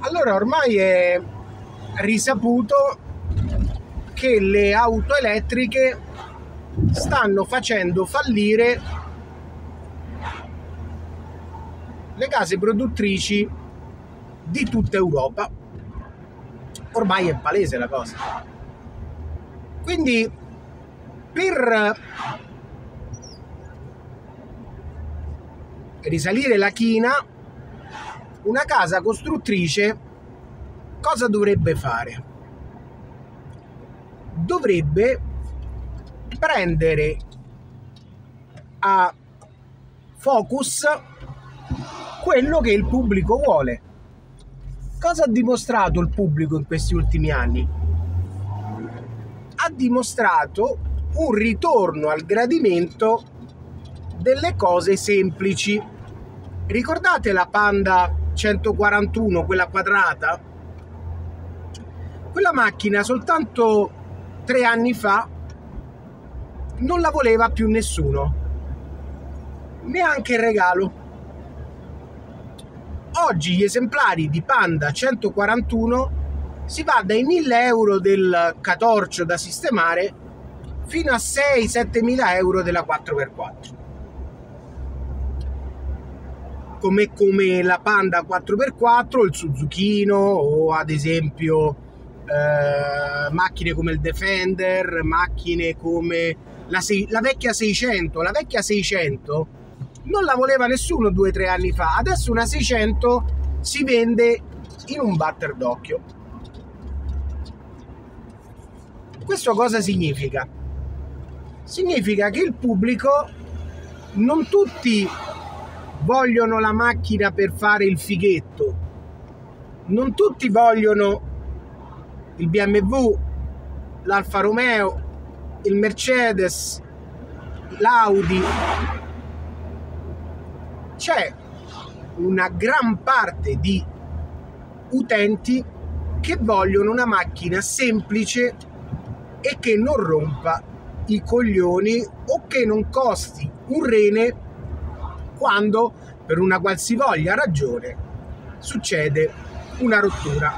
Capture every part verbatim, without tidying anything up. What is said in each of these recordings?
Allora, ormai è risaputo che le auto elettriche stanno facendo fallire le case produttrici di tutta Europa. Ormai è palese la cosa. Quindi, per risalire la china, una casa costruttrice cosa dovrebbe fare? Dovrebbe prendere a focus quello che il pubblico vuole. Cosa ha dimostrato il pubblico in questi ultimi anni? Ha dimostrato un ritorno al gradimento delle cose semplici. Ricordate la Panda centoquarantuno, quella quadrata? Quella macchina soltanto tre anni fa non la voleva più nessuno, neanche in regalo. Oggi gli esemplari di Panda centoquarantuno si va dai mille euro del catorcio da sistemare fino a sei sette mila euro della quattro per quattro. Come, come la Panda quattro per quattro, il Suzukino o ad esempio eh, macchine come il Defender, macchine come la, la vecchia seicento. La vecchia seicento non la voleva nessuno due o tre anni fa, adesso una seicento si vende in un batter d'occhio. Questo cosa significa? Significa che il pubblico, non tutti vogliono la macchina per fare il fighetto, non tutti vogliono il B M W, l'Alfa Romeo, il Mercedes, l'Audi. C'è una gran parte di utenti che vogliono una macchina semplice e che non rompa i coglioni o che non costi un rene quando per una qualsivoglia ragione succede una rottura.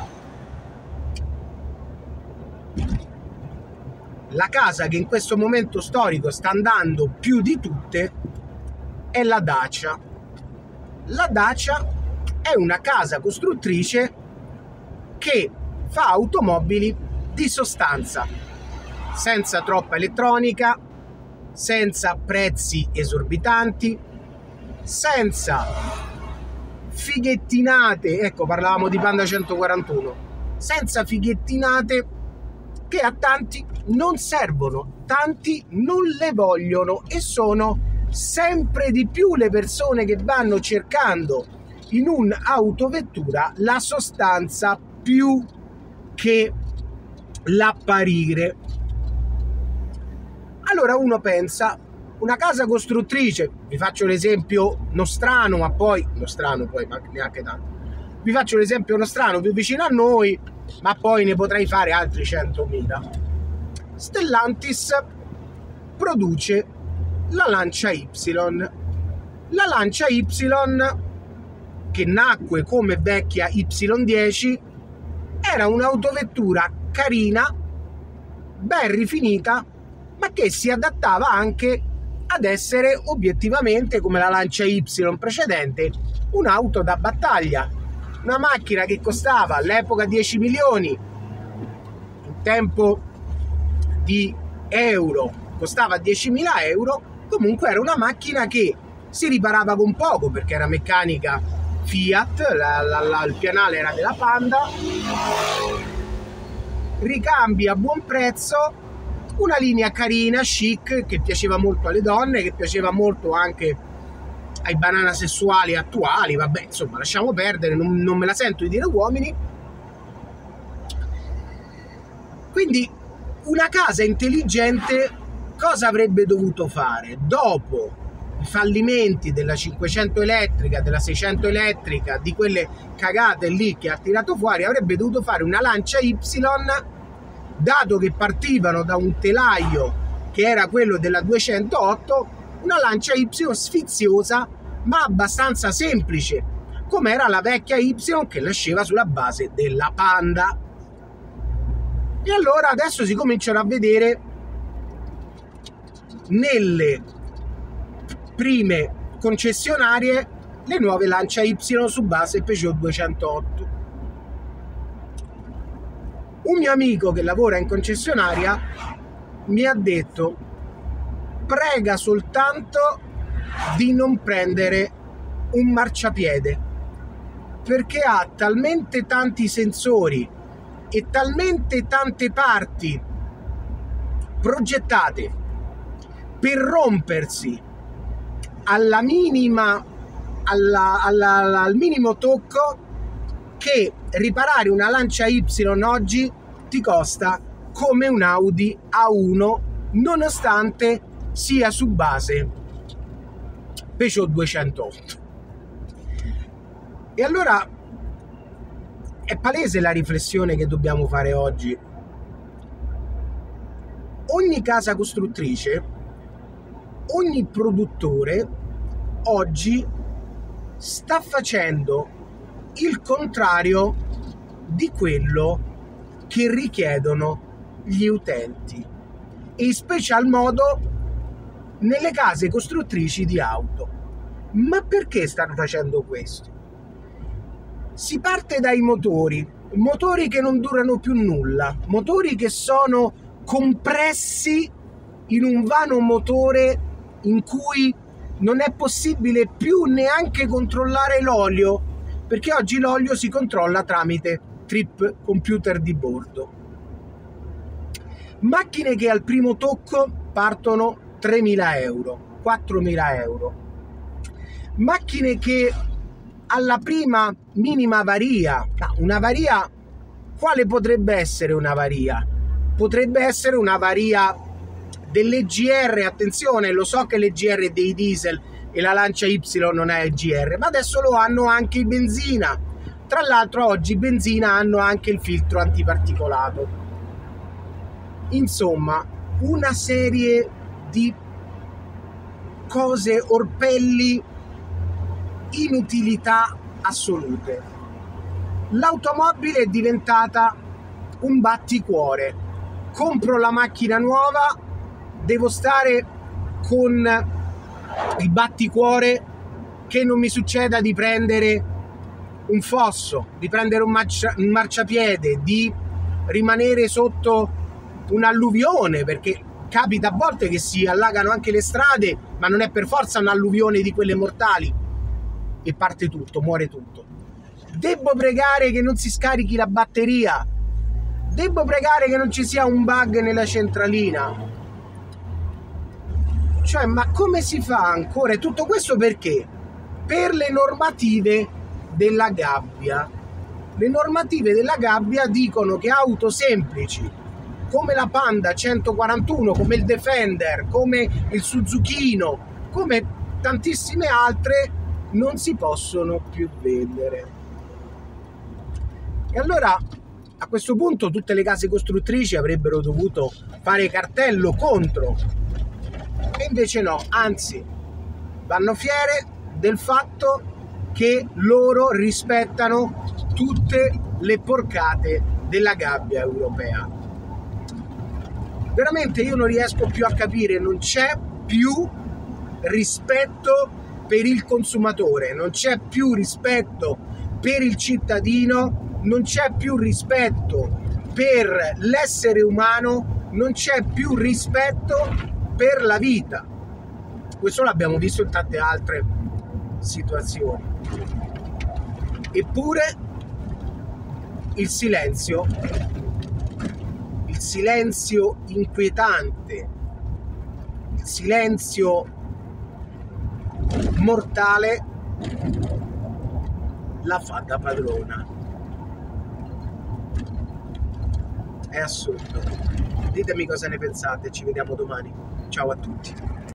La casa che in questo momento storico sta andando più di tutte è la Dacia. La Dacia è una casa costruttrice che fa automobili di sostanza, senza troppa elettronica, senza prezzi esorbitanti, senza fighettinate, ecco, parlavamo di Panda centoquarantuno, senza fighettinate che a tanti non servono, tanti non le vogliono e sono sempre di più le persone che vanno cercando in un'autovettura la sostanza più che l'apparire. Allora uno pensa, una casa costruttrice, vi faccio l'esempio nostrano, ma poi nostrano poi ma neanche tanto, vi faccio l'esempio nostrano più vicino a noi, ma poi ne potrei fare altri centomila. Stellantis produce la Lancia Y. La Lancia Y, che nacque come vecchia Y dieci, era un'autovettura carina, ben rifinita, ma che si adattava anche ad essere obiettivamente, come la Lancia Y precedente, un'auto da battaglia. Una macchina che costava all'epoca dieci milioni, in tempo di euro costava diecimila euro, comunque era una macchina che si riparava con poco perché era meccanica Fiat, la, la, la, il pianale era della Panda, ricambi a buon prezzo, una linea carina, chic, che piaceva molto alle donne, che piaceva molto anche ai banana sessuali attuali, vabbè, insomma, lasciamo perdere, non, non me la sento di dire uomini. Quindi una casa intelligente cosa avrebbe dovuto fare? Dopo i fallimenti della cinquecento elettrica, della seicento elettrica, di quelle cagate lì che ha tirato fuori, avrebbe dovuto fare una Lancia Y, dato che partivano da un telaio che era quello della duecentootto, una Lancia Y sfiziosa ma abbastanza semplice, come era la vecchia Y che nasceva sulla base della Panda. E allora adesso si cominciano a vedere nelle prime concessionarie le nuove Lancia Y su base Peugeot duecentotto. Un mio amico che lavora in concessionaria mi ha detto: prega soltanto di non prendere un marciapiede, perché ha talmente tanti sensori e talmente tante parti progettate per rompersi alla minima, alla, alla, al minimo tocco, che riparare una Lancia Y oggi ti costa come un Audi A uno, nonostante sia su base Peugeot duecentotto. E allora è palese la riflessione che dobbiamo fare oggi. Ogni casa costruttrice, ogni produttore oggi sta facendo il contrario di quello che richiedono gli utenti, e in special modo nelle case costruttrici di auto. Ma perché stanno facendo questo? Si parte dai motori, motori che non durano più nulla, motori che sono compressi in un vano motore in cui non è possibile più neanche controllare l'olio, perché oggi l'olio si controlla tramite trip computer di bordo. Macchine che al primo tocco partono tremila euro, quattromila euro. Macchine che alla prima minima avaria, una avaria, quale potrebbe essere un'avaria? Potrebbe essere un'avaria dell'E G R, attenzione, lo so che l'E G R è dei diesel e la Lancia Y non è E G R, ma adesso lo hanno anche i benzina. Tra l'altro oggi i benzina hanno anche il filtro antiparticolato. Insomma, una serie di cose, orpelli, inutilità assolute. L'automobile è diventata un batticuore. Compro la macchina nuova, devo stare con il batticuore che non mi succeda di prendere un fosso, di prendere un, marcia, un marciapiede, di rimanere sotto un'alluvione, perché capita a volte che si allagano anche le strade, ma non è per forza un'alluvione di quelle mortali, e parte tutto, muore tutto. Devo pregare che non si scarichi la batteria, devo pregare che non ci sia un bug nella centralina. Cioè, ma come si fa ancora? E tutto questo perché? Per le normative della gabbia. Le normative della gabbia dicono che auto semplici come la Panda centoquarantuno, come il Defender, come il Suzukino, come tantissime altre, non si possono più vendere. E allora a questo punto tutte le case costruttrici avrebbero dovuto fare cartello contro, e invece no, anzi vanno fiere del fatto che loro rispettano tutte le porcate della gabbia europea. Veramente io non riesco più a capire, non c'è più rispetto per il consumatore, non c'è più rispetto per il cittadino, non c'è più rispetto per l'essere umano, non c'è più rispetto per la vita. Questo l'abbiamo visto in tante altre situazioni. Eppure il silenzio, il silenzio inquietante, il silenzio mortale la fa da padrona. È assurdo. Ditemi cosa ne pensate, ci vediamo domani. Ciao a tutti.